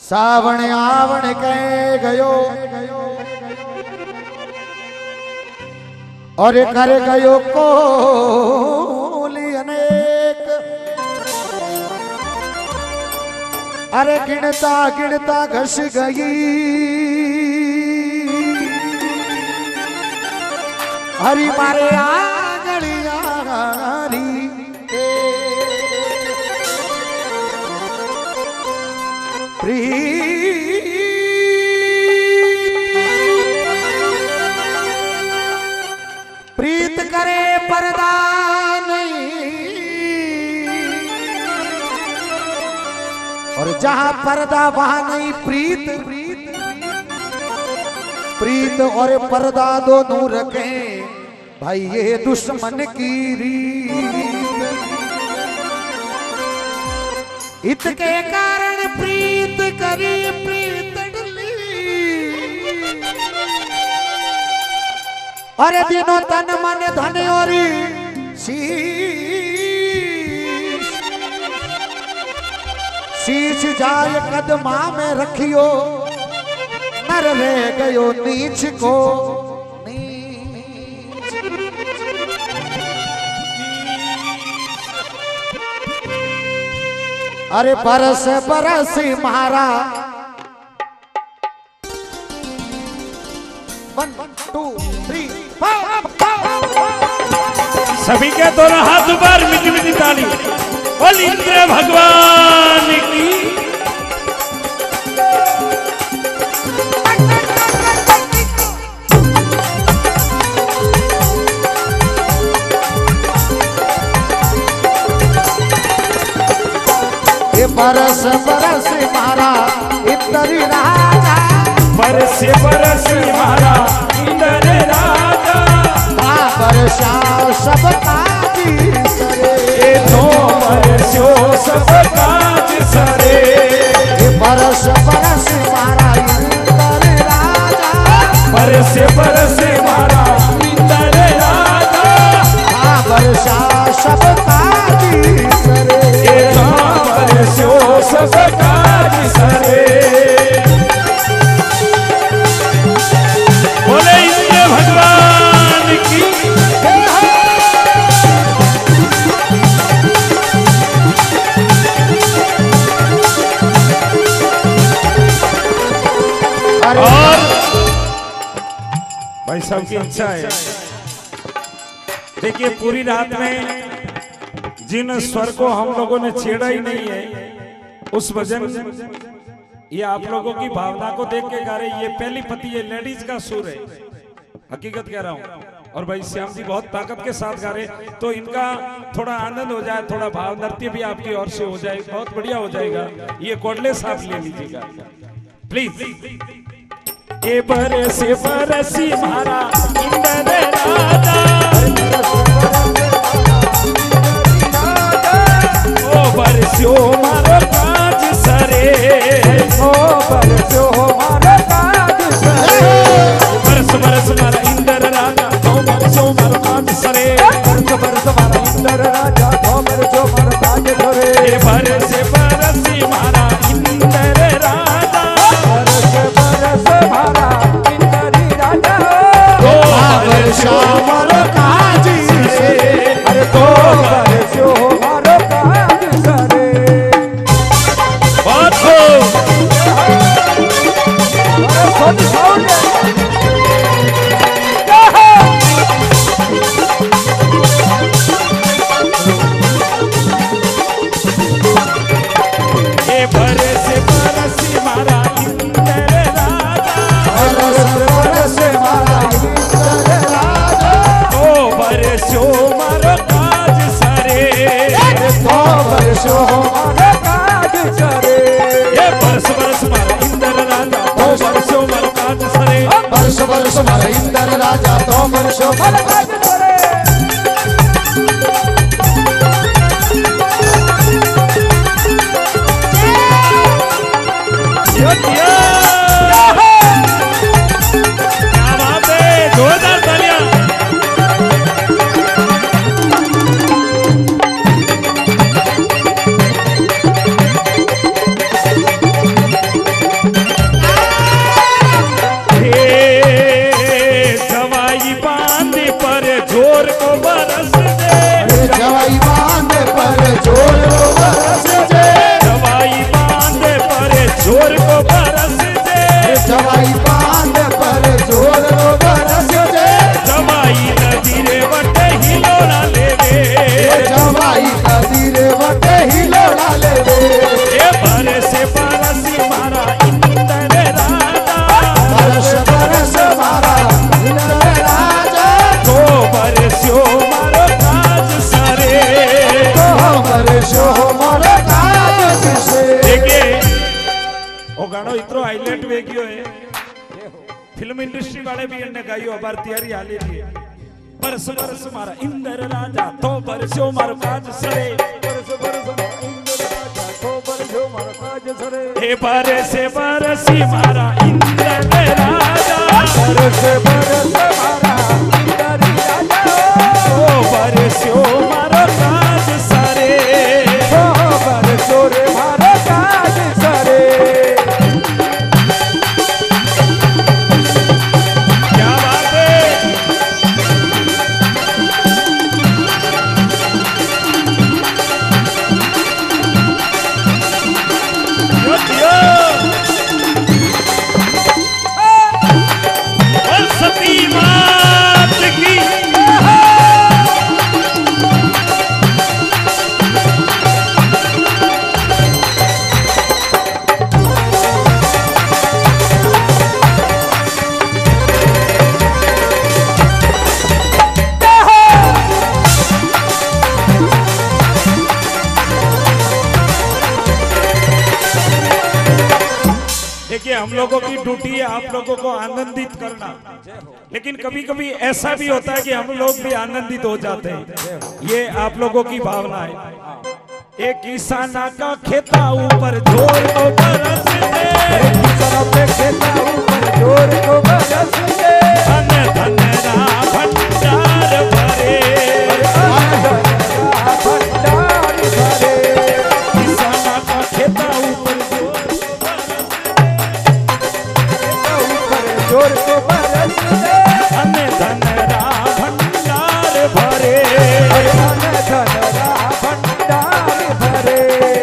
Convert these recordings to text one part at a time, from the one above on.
सावण आवण कह गयो और कर गयो कोली अनेक। अरे गिनता गिनता घस गई हरी मारे आंगलियां प्रीत करे पर्दा नहीं और जहां पर्दा वहां नहीं प्रीत। प्रीत और पर्दा दोनों रखे भाई ये दुश्मन की रीत। इसके कारण प्रीत करी प्रीत डली अरे दिनों तन मन धन और शीश जाए कदमा में रखियो नर रह गयो नीच को नीच। अरे बरस बरस मारा 1 2 3 सभी के दोनों हाथ ऊपर मीठी मीठी ताली बोल इंद्र भगवान की। बरस बरस मारा इंद्र राजा बरस बरस मारा इंद्र राजा बरसा सब काज सरे तो बरसो सब काज सरे। बरस बरस मारा इंद्र राजा बरस बरस मारा इंद्र राजा बरसा सब काज सरे बरसो सब काज सरे। बोले इंद्र भगवान की। और भाई सबकी इच्छा है देखिए पूरी रात में जिन स्वर को हम लोगों ने छेड़ा ही नहीं है उस वजन ये आप लोगों की भावना को देख के गा रहे। ये पहली पति ये लेडीज का सुर है हकीकत कह रहा हूँ। और भाई श्याम जी बहुत ताकत के साथ गा रहे तो इनका थोड़ा आनंद हो जाए थोड़ा भाव नृत्य भी आपकी ओर से हो जाए बहुत बढ़िया हो जाएगा। ये कोडले साहब ले लीजिएगा प्लीज। ये बरसे बरसी मारा इंद्र राजा ओ बरसो मारो काज सरे ओ बरसो मारो काज सरे। बरस बरस मारा इंद्र राजा ओ बरसो मारो काज सरे बरस बरस मारा इंद्र राजा ओ बरसो मारो काज सरे। ये बरस बरसी मारा इंद्र राजा बरस बरस मारा इंद्र राजा ओ बरसो मारो काज सरे अरे तो बरसो मारो काज सरे। बात हो ये बरस बरसी मारा इंद्र राजा बरस बरस मारा इंद्र राजा ओ बरसो मारो काज सरे तो बरसो मारो काज सरे। ये बरस बरस मारा इंद्र राजा ओ बरसो मारो काज सरे बरस बरस मारा इंद्र राजा तो बरसो मारो काज सरे। क्या बात है जोरदार तालियां। गानो इतरो हाईलाइट वे गयो है फिल्म इंडस्ट्री वाले भी इन्हें गायो अबार तैयारी हाले लिए बरस बरस मारा इंद्र राजा तो बरसो मारो काज सरे बरस बरस मारा इंद्र राजा तो बरसो मारो काज सरे हे बरसे बरसी मारा इंद्र राजा बरसे बरस मारा इंद्र राजा तो बरसो मारो काज सरे तो बरसो रे मारो काज सरे क्या बात है सती मात की देखिए हम लोगों की ड्यूटी है आप लोगों को आनंदित करना लेकिन कभी कभी ऐसा भी होता है कि हम लोग भी आनंदित हो जाते हैं ये आप लोगों की भावना है एक किसाना का खेता ऊपर जोर को बरसते पे खेता ऊपर जोर को बरसते धन धन रा भंडार भरे भंडार भरे किसाना का खेता ऊपर जोर को बरसते धन धन रा भंडार भरे धन धन रा भंडार भरे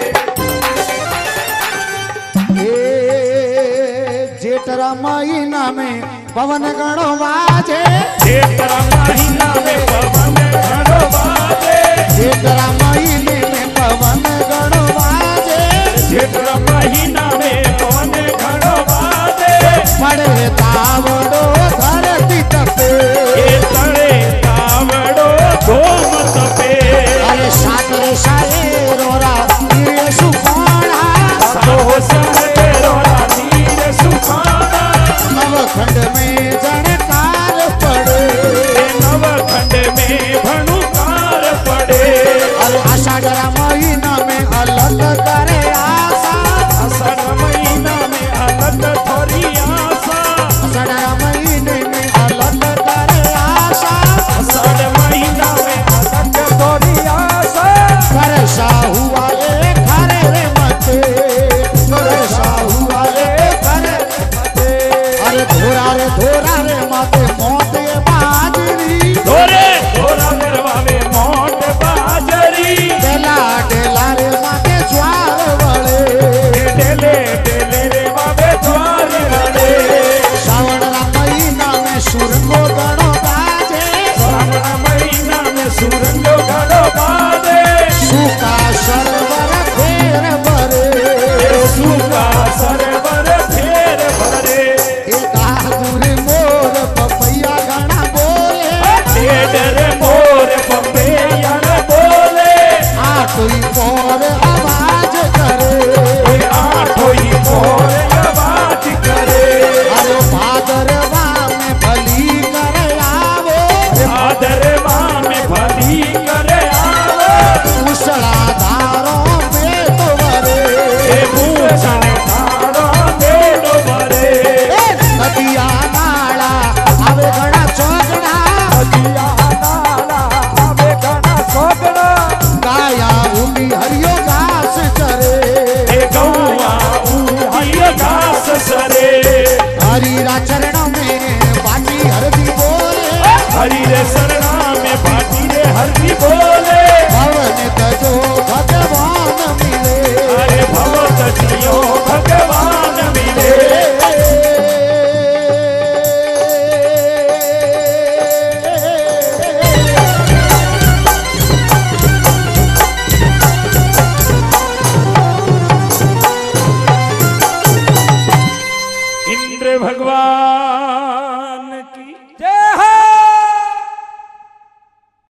जेठरा महीना में पवन गणो बाजे जेठरा महीना में पवन गणो बाजे जेठरा महीने में पवन गणो बाजे जेठरा महीना में पवन गणो बाजे पड़े तावड़ो धरती तपे तड़े तावड़ो धूम तपे अरे सातरे साए रोरा ये सुखाना सातो साए रोरा धीर सुखाना नवखंड में जनकार पड़े नवखंड में भणुकार पड़े अरे आषाढ़ महीना में अलग करे आशा आषाढ़ महीना में अलग थोड़ी आशा आषाढ़ महीने में अलग करे आशा आषाढ़ महीना में अलग थोड़ी आशा वर्षा हुआ एक हरे रे मते वर्षा हुआ एक हरे मते अरे धोरा रे माते मोते बाजरी धोरे धोरा निर्वावे मोट बाजरी डेला डेला रे माते ज्वार वळे डेले डेले रे बाबे द्वार रड़े श्रावण महीना में सुरंगो गणो बाजे श्रावण महीना में सुरंगो गणो बाजे सूखा सरवर फेर भरे सूखा सरवर फेर भरे एक बहादुर मोर पपैया गणा बोले डेडर मोर पपैया बोले आठोई पोर आवाज करे आठोई मोर आवाज करे अरे भादरवा में भली करे आवो भादरवा में भली करे आवो उसड़ा धारों में तो भरे भूषण धारा बेड़ो भरे नदिया नाला आवे गणा चौकड़ा नदिया नाला आवे गणा चौकड़ा गाया उली हरियो घास चरे गौआ हरियो घास सरे हरीरा चरण में बाटी हरदी बोले हरी रे शरणा में बाटी रे हरदी बोले